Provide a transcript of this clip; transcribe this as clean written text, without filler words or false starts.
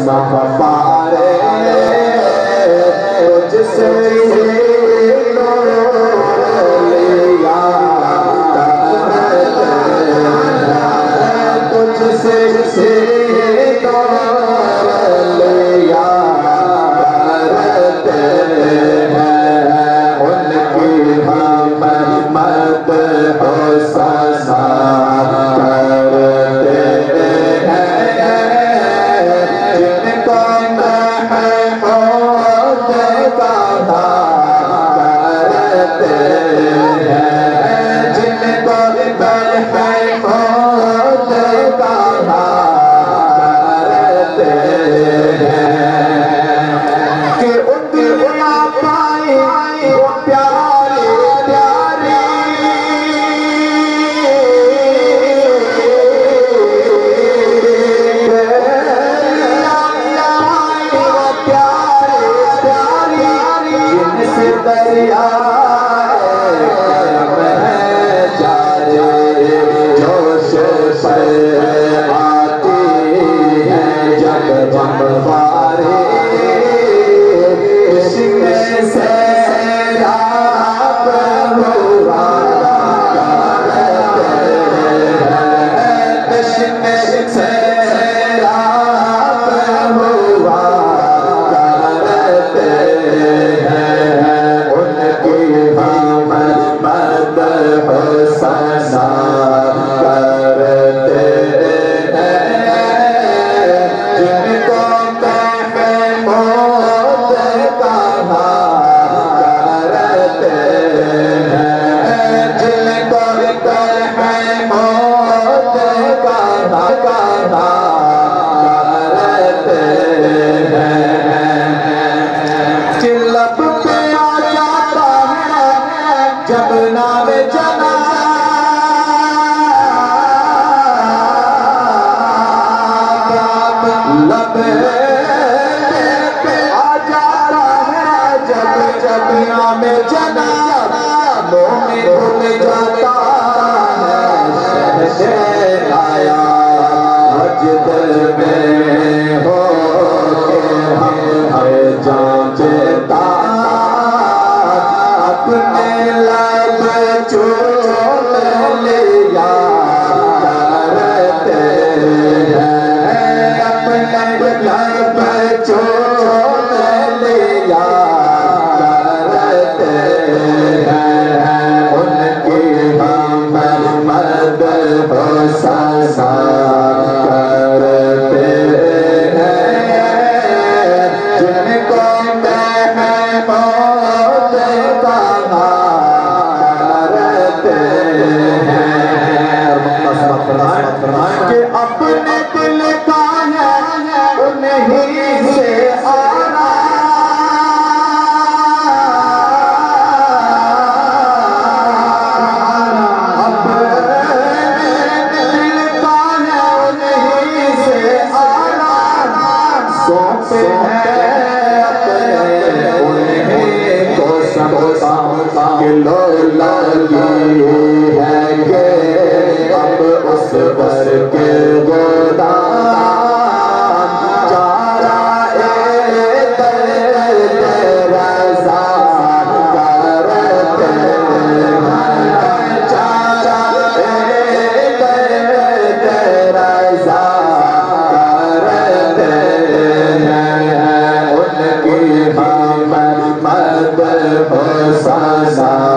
पारे तुझसे लिया तुझसे लिया करते हैं उनकी हम मत हो सना करते हैं जिनको महमूद कहा करते हैं जिनको महमूद कहा करते हैं कि उनकी गुना पाई वो प्यारी प्यारी जिनसे दरिया जोश पर आती है जब बमबारी इसमें से रात हुआ करते हैं इसमें से रात हुआ करते हैं उनकी हम मद हो सना करते हैं जिनको महमूद कहा करते हैं जिनको महमूद कहा करते हैं कि लब पे आ जाता है जब नाम जना लब पे आ जाता है जब जब नाम जना मुँह में घुल जाता है शहद आया वजद में हो के हम हर जांचता अपने लब चूम लिया करते हैं अपने लब चूम लिया करते हैं उनकी हम मद हो सना करते हैं जिनको महमूद कहा करते हैं कि अपने दिल का है उन्हीं से आना अपने दिल का है उन्हीं से आना सौंपे हैं अपने उन्हीं को समझा कि लो लगी है कि अब उस पर के गोदाम चारा रज़ा करते हैं चारा रज़ा करते हैं उनकी हम मद हो सना